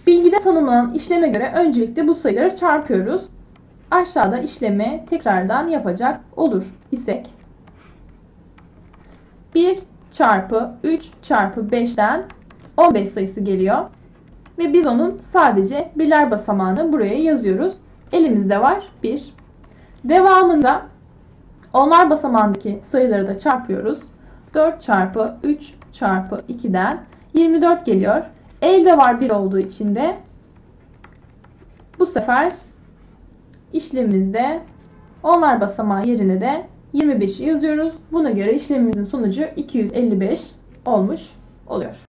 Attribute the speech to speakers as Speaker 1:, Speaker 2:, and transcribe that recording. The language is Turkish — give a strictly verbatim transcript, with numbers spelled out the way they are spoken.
Speaker 1: Bilgide tanımlanan işleme göre öncelikle bu sayıları çarpıyoruz. Aşağıda işlemi tekrardan yapacak olur isek bir çarpı üç çarpı beşten on beş sayısı geliyor. Ve biz onun sadece birler basamağını buraya yazıyoruz. Elimizde var bir. Devamında onlar basamağındaki sayıları da çarpıyoruz. dört çarpı üç çarpı iki'den yirmi dört geliyor. Elde var bir olduğu için de bu sefer işlemimizde onlar basamağı yerine de yirmi beş'i yazıyoruz. Buna göre işlemimizin sonucu iki yüz elli beş olmuş oluyor.